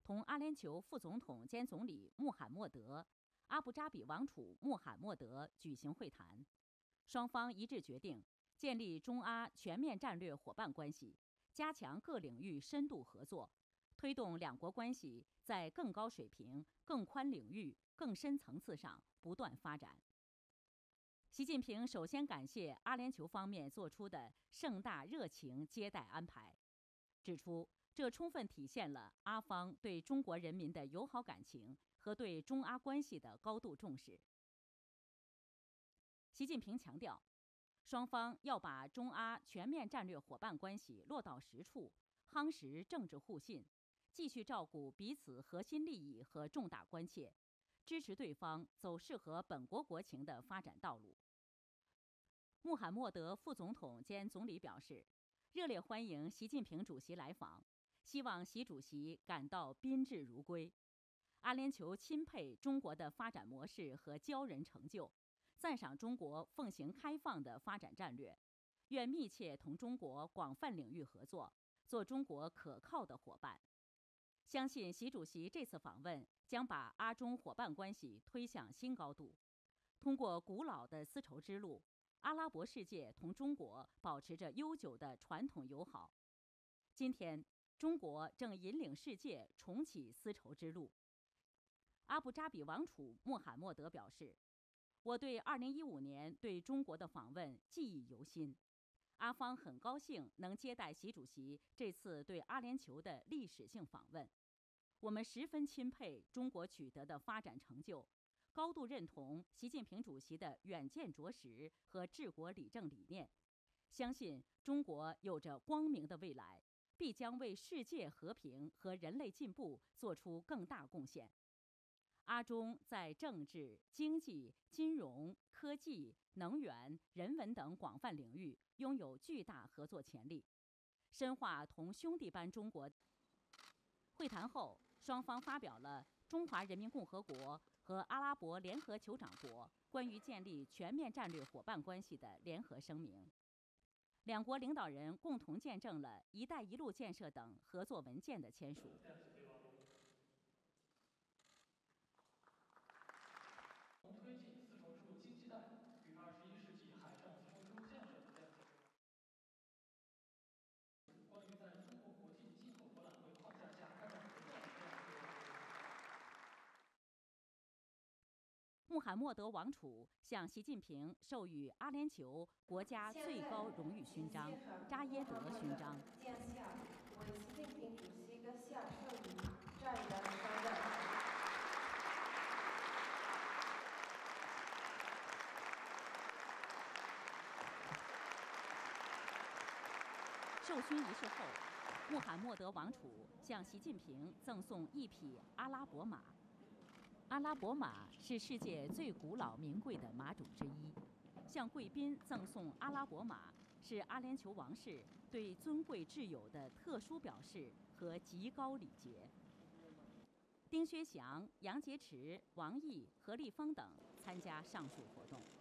同阿联酋副总统兼总理穆罕默德、阿布扎比王储穆罕默德举行会谈，双方一致决定建立中阿全面战略伙伴关系，加强各领域深度合作，推动两国关系在更高水平、更宽领域、更深层次上不断发展。习近平首先感谢阿联酋方面做出的盛大热情接待安排，指出这充分体现了阿方对中国人民的友好感情和对中阿关系的高度重视。习近平强调，双方要把中阿全面战略伙伴关系落到实处，夯实政治互信，继续照顾彼此核心利益和重大关切，支持对方走适合本国国情的发展道路。穆罕默德副总统兼总理表示，热烈欢迎习近平主席来访，希望习主席感到宾至如归。阿联酋钦佩中国的发展模式和骄人成就，赞赏中国奉行开放的发展战略，愿密切同中国广泛领域合作，做中国可靠的伙伴。相信习主席这次访问将把阿中伙伴关系推向新高度。通过古老的丝绸之路，阿拉伯世界同中国保持着悠久的传统友好。今天，中国正引领世界重启丝绸之路。阿布扎比王储穆罕默德表示，我对2015年对中国的访问记忆犹新，阿方很高兴能接待习主席这次对阿联酋的历史性访问。我们十分钦佩中国取得的发展成就，高度认同习近平主席的远见卓识和治国理政理念，相信中国有着光明的未来，必将为世界和平和人类进步做出更大贡献。阿中在政治、经济、金融、科技、能源、人文等广泛领域拥有巨大合作潜力，深化同兄弟般中国。会谈后，双方发表了中华人民共和国和阿拉伯联合酋长国关于建立全面战略伙伴关系的联合声明。两国领导人共同见证了“一带一路”建设等合作文件的签署。 推进丝绸之路经济带与21世纪海上丝绸之路建设的这样关于在中国国际进口博览会框架下开展合作的这样一个。 穆罕默德王储向习近平授予阿联酋国家最高荣誉勋章扎耶德勋章。 见下为习近平主席阁下授予战元双任。 授勋仪式后，穆罕默德王储向习近平赠送一匹阿拉伯马。阿拉伯马是世界最古老名贵的马种之一，向贵宾赠送阿拉伯马是阿联酋王室对尊贵挚友的特殊表示和极高礼节。丁薛祥、杨洁篪、王毅、何立峰等参加上述活动。